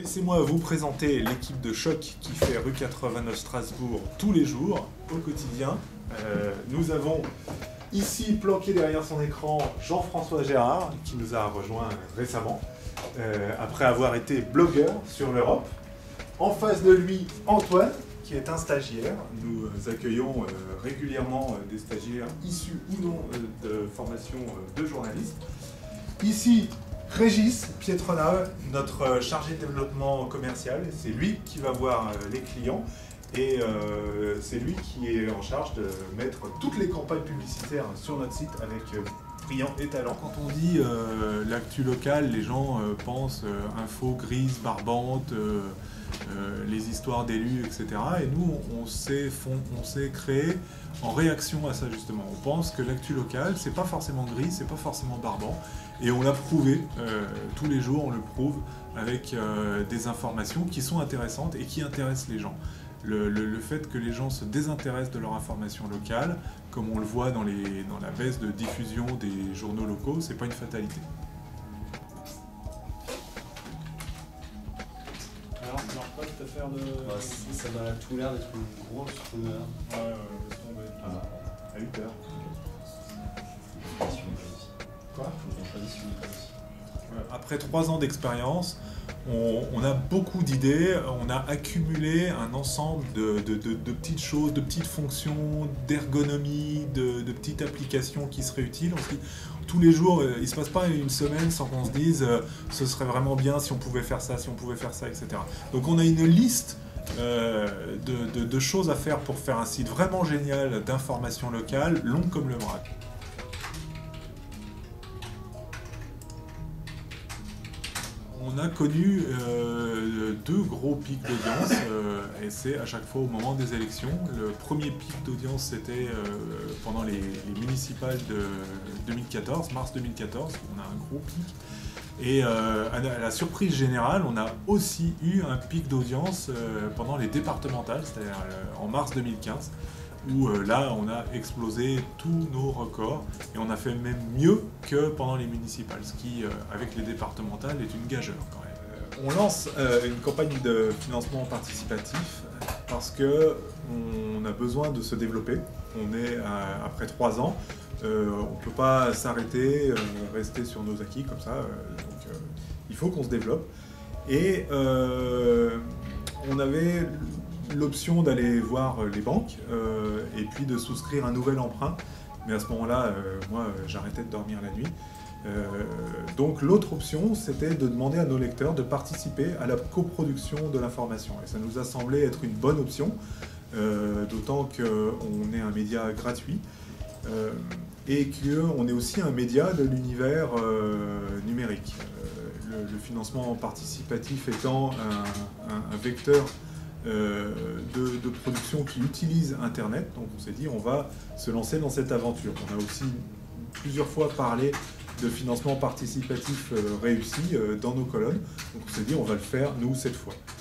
Laissez-moi vous présenter l'équipe de choc qui fait rue 89 Strasbourg tous les jours, au quotidien. Nous avons ici, planqué derrière son écran, Jean-François Gérard, qui nous a rejoint récemment, après avoir été blogueur sur l'Europe. En face de lui, Antoine, qui est un stagiaire. Nous accueillons régulièrement des stagiaires issus ou non de formation de journalistes. Ici, Régis Pietronave, notre chargé de développement commercial. C'est lui qui va voir les clients et c'est lui qui est en charge de mettre toutes les campagnes publicitaires sur notre site avec brillant et talent. Quand on dit l'actu locale, les gens pensent info grise, barbante, les histoires d'élus, etc. Et nous, on s'est créé en réaction à ça justement. On pense que l'actu locale, c'est pas forcément gris, c'est pas forcément barbant. Et on l'a prouvé, tous les jours on le prouve avec des informations qui sont intéressantes et qui intéressent les gens. Le fait que les gens se désintéressent de leur information locale, comme on le voit dans la baisse de diffusion des journaux locaux, c'est pas une fatalité. Alors ça marche pas cette affaire de... Ça m'a tout l'air d'être une grosse rumeur. Ouais, laisse tomber. À 8 heures. Quoi ? Après 3 ans d'expérience, on a beaucoup d'idées, on a accumulé un ensemble de petites choses, de petites fonctions, d'ergonomie, de petites applications qui seraient utiles. Tous les jours, il ne se passe pas une semaine sans qu'on se dise ce serait vraiment bien si on pouvait faire ça, si on pouvait faire ça, etc. Donc on a une liste de choses à faire pour faire un site vraiment génial d'information locale, long comme le bras. On a connu 2 gros pics d'audience et c'est à chaque fois au moment des élections. Le premier pic d'audience c'était pendant les municipales de 2014, mars 2014, on a un gros pic. Et à la surprise générale, on a aussi eu un pic d'audience pendant les départementales, c'est-à-dire en mars 2015. Où là, on a explosé tous nos records et on a fait même mieux que pendant les municipales, ce qui, avec les départementales, est une gageure quand même. On lance une campagne de financement participatif parce qu'on a besoin de se développer. On est après 3 ans, on ne peut pas s'arrêter, rester sur nos acquis comme ça, donc il faut qu'on se développe. Et on avait l'option d'aller voir les banques et puis de souscrire un nouvel emprunt. Mais à ce moment-là, moi, j'arrêtais de dormir la nuit. Donc l'autre option, c'était de demander à nos lecteurs de participer à la coproduction de l'information. Et ça nous a semblé être une bonne option, d'autant qu'on est un média gratuit et qu'on est aussi un média de l'univers numérique. Le financement participatif étant un vecteur de production qui utilise Internet. Donc on s'est dit on va se lancer dans cette aventure. On a aussi plusieurs fois parlé de financement participatif réussi dans nos colonnes. Donc on s'est dit on va le faire nous cette fois.